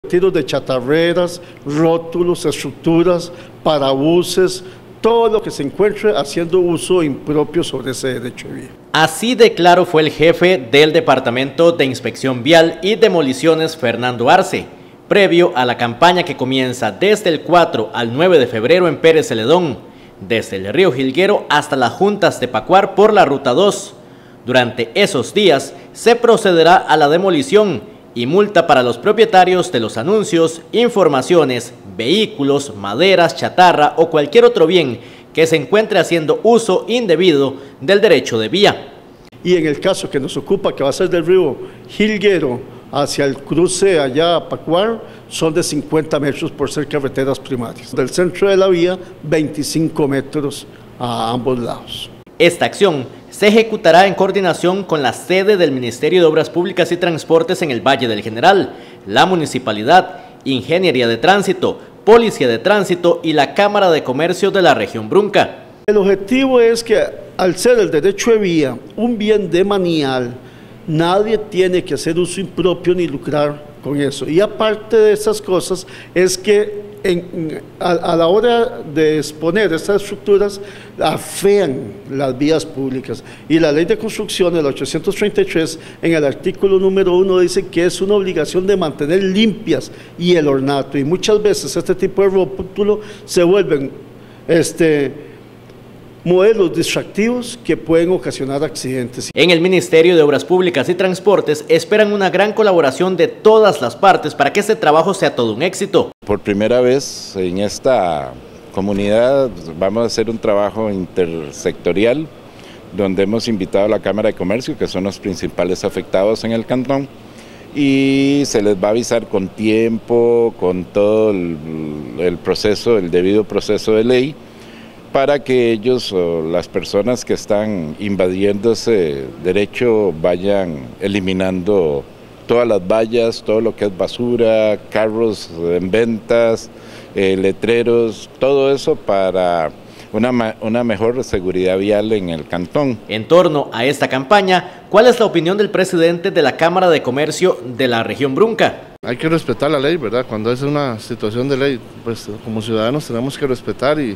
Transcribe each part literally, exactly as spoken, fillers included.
Tiros de chatarreras, rótulos, estructuras, parabuses, todo lo que se encuentre haciendo uso impropio sobre ese derecho de vía. Así de claro fue el jefe del Departamento de Inspección Vial y Demoliciones, Fernando Arce, previo a la campaña que comienza desde el cuatro al nueve de febrero en Pérez Celedón, desde el río Jilguero hasta las juntas de Pacuar por la Ruta dos. Durante esos días se procederá a la demolición y multa para los propietarios de los anuncios, informaciones, vehículos, maderas, chatarra o cualquier otro bien que se encuentre haciendo uso indebido del derecho de vía. Y en el caso que nos ocupa, que va a ser del río Jilguero hacia el cruce allá a Pacuar, son de cincuenta metros por ser carreteras primarias. Del centro de la vía, veinticinco metros a ambos lados. Esta acción se ejecutará en coordinación con la sede del Ministerio de Obras Públicas y Transportes en el Valle del General, la Municipalidad, Ingeniería de Tránsito, Policía de Tránsito y la Cámara de Comercio de la región Brunca. El objetivo es que, al ser el derecho de vía un bien de manial, nadie tiene que hacer uso impropio ni lucrar con eso. Y aparte de esas cosas, es que en, a, a la hora de exponer estas estructuras, afean las vías públicas. Y la ley de construcción, el ochocientos treinta y tres, en el artículo número uno, dice que es una obligación de mantener limpias y el ornato. Y muchas veces este tipo de rótulos se vuelven este, modelos distractivos que pueden ocasionar accidentes. En el Ministerio de Obras Públicas y Transportes esperan una gran colaboración de todas las partes para que este trabajo sea todo un éxito. Por primera vez en esta comunidad vamos a hacer un trabajo intersectorial donde hemos invitado a la Cámara de Comercio, que son los principales afectados en el cantón, y se les va a avisar con tiempo, con todo el, el proceso, el debido proceso de ley, para que ellos o las personas que están invadiendo ese derecho vayan eliminando todas las vallas, todo lo que es basura, carros en ventas, eh, letreros, todo eso para una, una mejor seguridad vial en el cantón. En torno a esta campaña, ¿cuál es la opinión del presidente de la Cámara de Comercio de la región Brunca? Hay que respetar la ley, ¿verdad? Cuando es una situación de ley, pues como ciudadanos tenemos que respetar y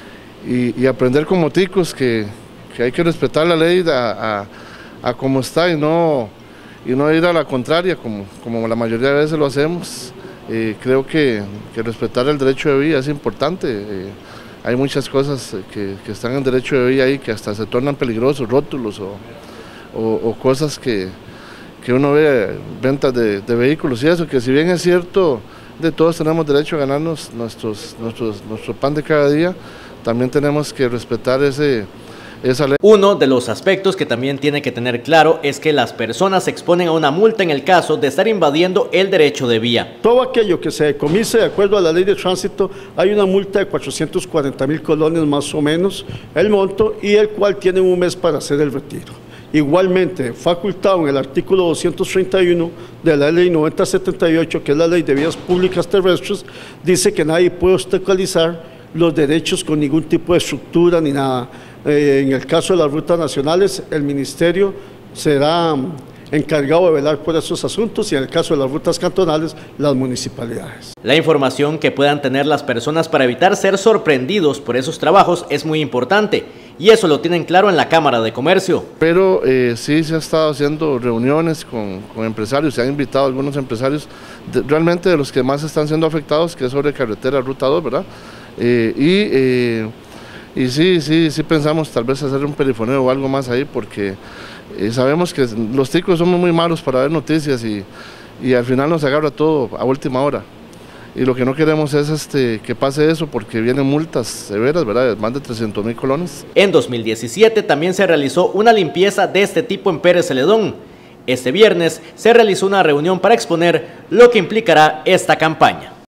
Y, y aprender como ticos que, que hay que respetar la ley a, a, a como está y no, y no ir a la contraria como, como la mayoría de veces lo hacemos. Eh, creo que, que respetar el derecho de vía es importante. Eh, hay muchas cosas que, que están en derecho de vía ahí que hasta se tornan peligrosos, rótulos o, o, o cosas que, que uno ve, ventas de, de vehículos y eso, que si bien es cierto, de todos tenemos derecho a ganarnos nuestros, nuestros, nuestro pan de cada día, también tenemos que respetar ese, esa ley. Uno de los aspectos que también tiene que tener claro es que las personas se exponen a una multa en el caso de estar invadiendo el derecho de vía. Todo aquello que se decomise de acuerdo a la ley de tránsito, hay una multa de cuatrocientos cuarenta mil colones más o menos el monto, y el cual tiene un mes para hacer el retiro. Igualmente, facultado en el artículo doscientos treinta y uno de la ley noventa setenta y ocho, que es la ley de vías públicas terrestres, dice que nadie puede obstaculizar los derechos con ningún tipo de estructura ni nada. Eh, en el caso de las rutas nacionales, el ministerio será encargado de velar por esos asuntos, y en el caso de las rutas cantonales, las municipalidades. La información que puedan tener las personas para evitar ser sorprendidos por esos trabajos es muy importante, y eso lo tienen claro en la Cámara de Comercio. Pero eh, sí se ha estado haciendo reuniones con, con empresarios, se han invitado a algunos empresarios, de, realmente de los que más están siendo afectados, que es sobre carretera Ruta dos, ¿verdad? Eh, y, eh, y sí, sí, sí pensamos tal vez hacer un perifoneo o algo más ahí, porque eh, sabemos que los ticos somos muy malos para ver noticias y, y al final nos agarra todo a última hora. Y lo que no queremos es este, que pase eso, porque vienen multas severas, ¿verdad? Más de trescientos mil colones. En dos mil diecisiete también se realizó una limpieza de este tipo en Pérez Celedón. Este viernes se realizó una reunión para exponer lo que implicará esta campaña.